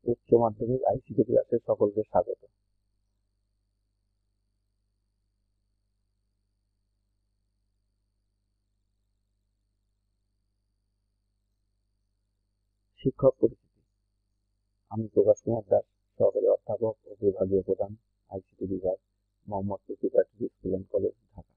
উচ্চ মাধ্যমিক আইসিটি ক্লাসে সকলকে স্বাগত। শিক্ষক পরিচিতি। আমি প্রকাশ কুমার দাস, সহকারী অধ্যাপক ও বিভাগীয় প্রধান, আইসিটি বিভাগ, Mohammadpur preparatory school and college, Dhaka.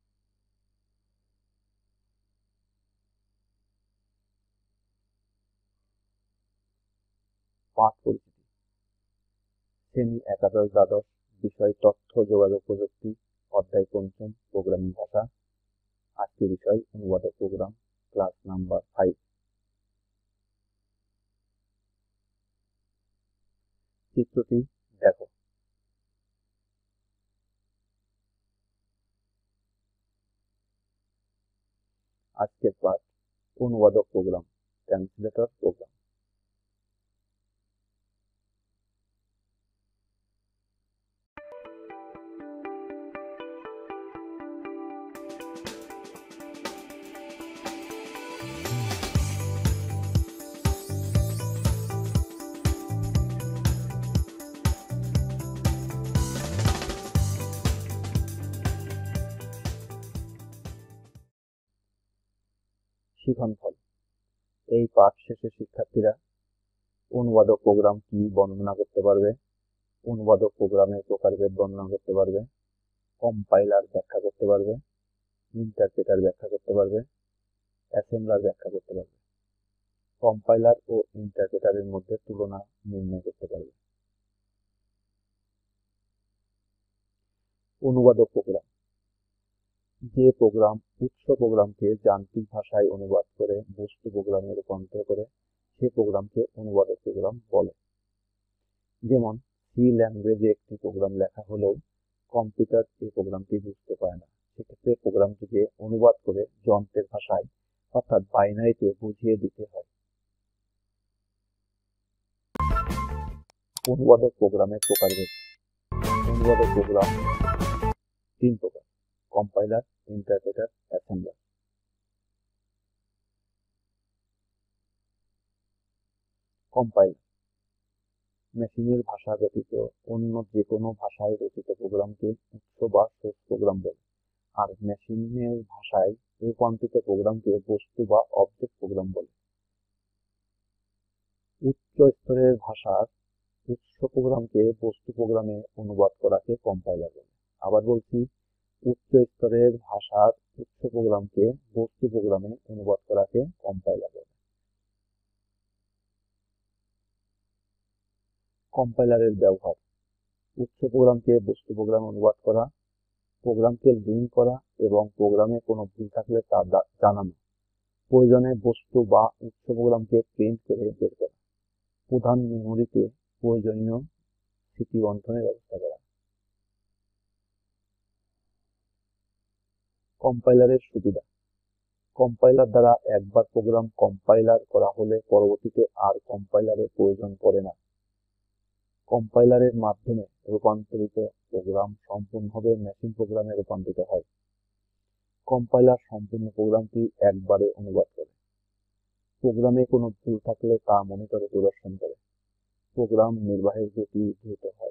পাঠ পরিচিতি। শ্রেণী একাদশ দ্বাদশ, বিষয় তথ্য যোগাযোগ প্রযুক্তি, অধ্যায় পঞ্চম, প্রোগ্রামিং ভাষা। আজকের বিষয় অনুবাদক প্রোগ্রাম, ক্লাস নাম্বার 5। চিত্রটি দেখো। আজকের পাঠ অনুবাদক প্রোগ্রাম, ট্রান্সলেটর প্রোগ্রাম। শিখনফল। এই পাঠ শেষে শিক্ষার্থীরা অনুবাদক প্রোগ্রাম কি বর্ণনা করতে পারবে, অনুবাদক প্রোগ্রামের প্রকারভেদ বর্ণনা করতে পারবে, কম্পাইলার ব্যাখ্যা করতে পারবে, ইন্টারপ্রেটার ব্যাখ্যা করতে পারবে, অ্যাসেম্বলার ব্যাখ্যা করতে পারবে, কম্পাইলার ও ইন্টারপ্রেটারের মধ্যে তুলনা নির্ণয় করতে পারবে। অনুবাদক প্রোগ্রাম। যে প্রোগ্রাম উৎস প্রোগ্রামকে যান্ত্রিক ভাষায় অনুবাদ করে বস্তু প্রোগ্রামে রূপান্তর করে সে প্রোগ্রামকে অনুবাদক প্রোগ্রাম বলে। যেমন সি ল্যাঙ্গুয়েজে একটি প্রোগ্রাম লেখা হলেও কম্পিউটার এই প্রোগ্রামটি বুঝতে পারে না, সেক্ষেত্রে প্রোগ্রামটিকে অনুবাদ করে যন্ত্রের ভাষায় অর্থাৎ বাইনারিতে বুঝিয়ে দিতে হয়। অনুবাদক প্রোগ্রামের প্রকারভেদ। অনুবাদক প্রোগ্রাম 3 প্রকার: কম্পাইলার, ইন্টারপ্রেটার, অ্যাসেম্বলার। কম্পাইলার মেশিনের ভাষা ব্যতীত অন্য যে কোনো ভাষায় রচিত প্রোগ্রামকে উৎস বা সোর্স প্রোগ্রাম বলে, আর মেশিনের ভাষায় রূপান্তরিত প্রোগ্রামকে বস্তু বা অবজেক্ট প্রোগ্রাম বলে। উচ্চ স্তরের ভাষার উৎস প্রোগ্রামকে বস্তু প্রোগ্রামে অনুবাদ করাকে কম্পাইলার বলে। আবার বলছি, উচ্চ স্তরের ভাষার উৎস প্রোগ্রামকে বস্তু প্রোগ্রামে অনুবাদ করাকে কম্পাইলার বলে। কম্পাইলারের ব্যবহার: উৎস প্রোগ্রামকে বস্তু প্রোগ্রামে অনুবাদ করা, প্রোগ্রামকে লিঙ্ক করা এবং প্রোগ্রামে কোনো ভুল থাকলে তা জানানো, প্রয়োজনে বস্তু বা উৎস প্রোগ্রামকে প্রিন্ট করে বের করা, প্রধান মেমোরিতে প্রয়োজনীয় স্মৃতি বন্টনের ব্যবস্থা করা। কম্পাইলারের সুবিধা: কম্পাইলার দ্বারা একবার প্রোগ্রাম কম্পাইলার করা হলে পরবর্তীতে আর কম্পাইলারের প্রয়োজন পড়ে না। কম্পাইলারের মাধ্যমে রূপান্তরিত প্রোগ্রাম সম্পূর্ণভাবে মেশিন প্রোগ্রামে রূপান্তরিত হয়। কম্পাইলার সম্পূর্ণ প্রোগ্রামটি একবারে অনুবাদ করে। প্রোগ্রামে কোনো ভুল থাকলে তা মনিটরে প্রদর্শন করে। প্রোগ্রাম নির্বাহের গতি দ্রুত হয়।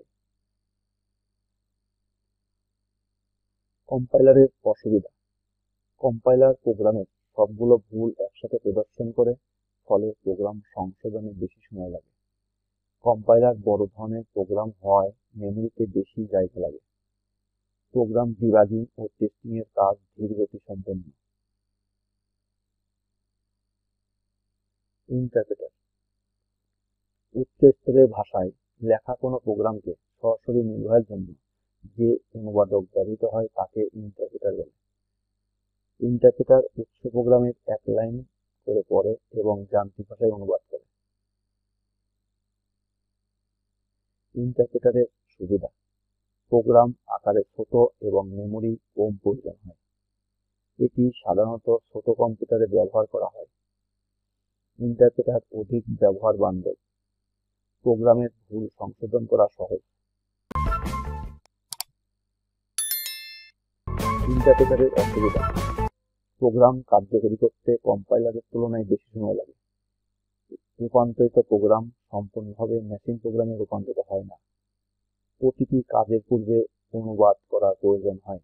কম্পাইলারের অসুবিধা: কম্পাইলার প্রোগ্রামের সবগুলো ভুল একসাথে প্রদর্শন করে, ফলে প্রোগ্রাম সংশোধনে বেশি সময় লাগে। কম্পাইলার বড় ধরনের প্রোগ্রাম হওয়ায় মেমোরিতে বেশি জায়গা লাগে। প্রোগ্রাম ডিবাগিং ও টেস্টিং এর কাজ ধীর গতি সম্পন্ন। ইন্টারপ্রেটার উচ্চ স্তরের ভাষায় লেখা কোনো প্রোগ্রামকে সরাসরি নির্বাহের জন্য যে অনুবাদক ব্যবহৃত হয় তাকে ইন্টারপ্রেটার বলে। ইন্টারপ্রেটার উৎস প্রোগ্রামের এক লাইন করে পড়ে এবং যান্ত্রিক ভাষায় অনুবাদ করে। ইন্টারপ্রেটারের সুবিধা: প্রোগ্রাম আকারে ছোট এবং মেমোরি কম প্রয়োজন হয়। এটি সাধারণত ছোট কম্পিউটারে ব্যবহার করা হয়। ইন্টারপ্রেটার অধিক ব্যবহার বান্ধব। প্রোগ্রামের ভুল সংশোধন করা সহজ। ইন্টারপ্রেটারের অসুবিধা: প্রোগ্রাম কার্যকরী করতে কম্পাইলারের তুলনায় বেশি সময় লাগে। রূপান্তরিত প্রোগ্রাম সম্পূর্ণভাবে মেশিন প্রোগ্রামে রূপান্তরিত হয় না। প্রতিটি কাজের পূর্বে অনুবাদ করার প্রয়োজন হয়।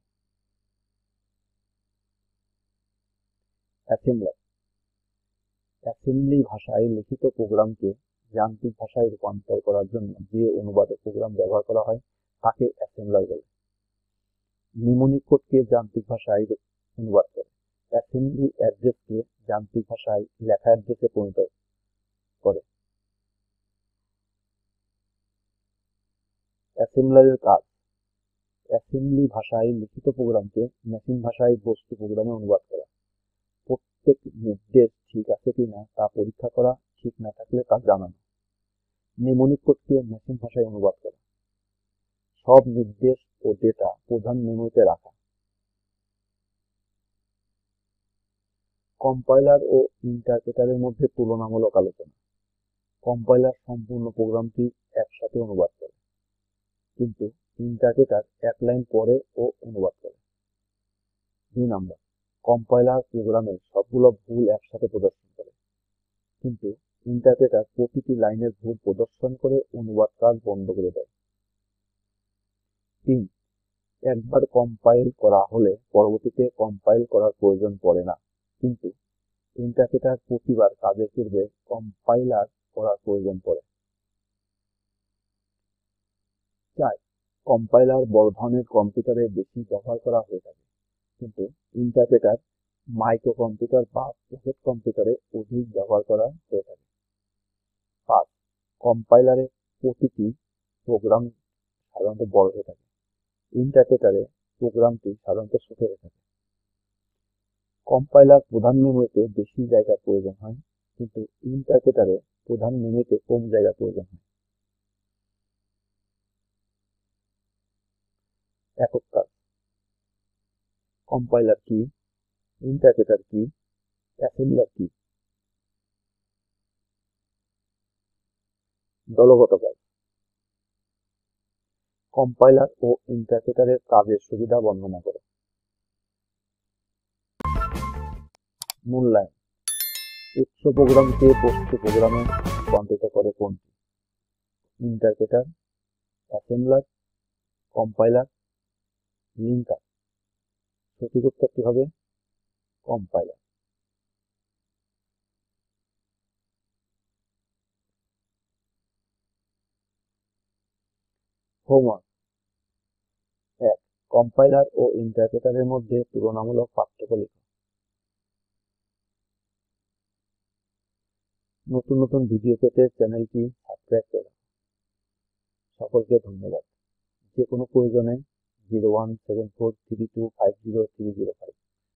অ্যাসেম্বলার অ্যাসেম্বলি ভাষায় লিখিত প্রোগ্রামকে যান্ত্রিক ভাষায় রূপান্তর করার জন্য যে অনুবাদক প্রোগ্রাম ব্যবহার করা হয় তাকে অ্যাসেম্বলার বলে। নিমোনিক কোডকে যান্ত্রিক ভাষায় অনুবাদ করে। অ্যাসেম্বলি অ্যাড্রেসকে যান্ত্রিক ভাষায় লেখা অ্যাড্রেসে পরিণত করে। অ্যাসেম্বলারের কাজ অ্যাসেম্বলি ভাষায় লিখিত প্রোগ্রামকে মেশিন ভাষায় বস্তু প্রোগ্রামে অনুবাদ করা। প্রত্যেক নির্দেশ ঠিক আছে কিনা তা পরীক্ষা করা, ঠিক না থাকলে তা জানানো। নিমোনিক কোডকে মেশিন ভাষায় অনুবাদ করা। সব নির্দেশ ও ডেটা প্রধান মেমোরিতে রাখা। কম্পাইলার ও ইন্টারপ্রেটারের মধ্যে তুলনামূলক আলোচনা। কম্পাইলার সম্পূর্ণ প্রোগ্রামটি একসাথে অনুবাদ করে, কিন্তু ইন্টারপ্রেটার এক লাইন পড়ে ও অনুবাদ করে। 2 নম্বর, কম্পাইলার প্রোগ্রামের সবগুলো ভুল একসাথে প্রদর্শন করে, কিন্তু ইন্টারপ্রেটার প্রতিটি লাইনের ভুল প্রদর্শন করে অনুবাদ কাজ বন্ধ করে দেয়। 3, একবার কম্পাইল করা হলে পরবর্তীতে কম্পাইল করার প্রয়োজন পড়ে না, কিন্তু ইন্টারপ্রেটার প্রতিবার কাজের পূর্বে কম্পাইলার করার প্রয়োজন পড়ে। 4, কম্পাইলার বড় ধরনের কম্পিউটারে বেশি ব্যবহার করা হয়ে থাকে, কিন্তু ইন্টারপ্রেটার মাইক্রো কম্পিউটার বা পকেট কম্পিউটারে অধিক ব্যবহার করা হয়ে থাকে। 5, কম্পাইলারে প্রতিটি প্রোগ্রাম সাধারণত বড় হয়ে থাকে, ইন্টারপ্রেটারে প্রোগ্রামটি সাধারণত ছোট হয়ে থাকে। কম্পাইলার প্রধান মেমোরিতে বেশি জায়গার প্রয়োজন হয়, কিন্তু ইন্টারপ্রেটারে প্রধান মেমোরিতে কম জায়গার প্রয়োজন হয়। একক কাজ। কম্পাইলার কি, ইন্টারপ্রেটার কি, অ্যাসেম্বলার কি? দলগত কাজ। কম্পাইলার ও ইন্টারপ্রেটারের কাজের সুবিধা বর্ণনা করো। মূল্যায়ন। উৎস প্রোগ্রামকে বস্তু প্রোগ্রামে রূপান্তরিত করে কোনটি? Interpreter, assembler, compiler, linker. সঠিক উত্তরটি হবে কম্পাইলার। হোমওয়ার্ক। 1, কম্পাইলার ও ইন্টারপ্রেটারের মধ্যে তুলনামূলক পার্থক্য লেখো। নতুন নতুন ভিডিও পেতে চ্যানেলটি সাবস্ক্রাইব করো। সকলকে ধন্যবাদ। যে কোনো প্রয়োজনে 017432503005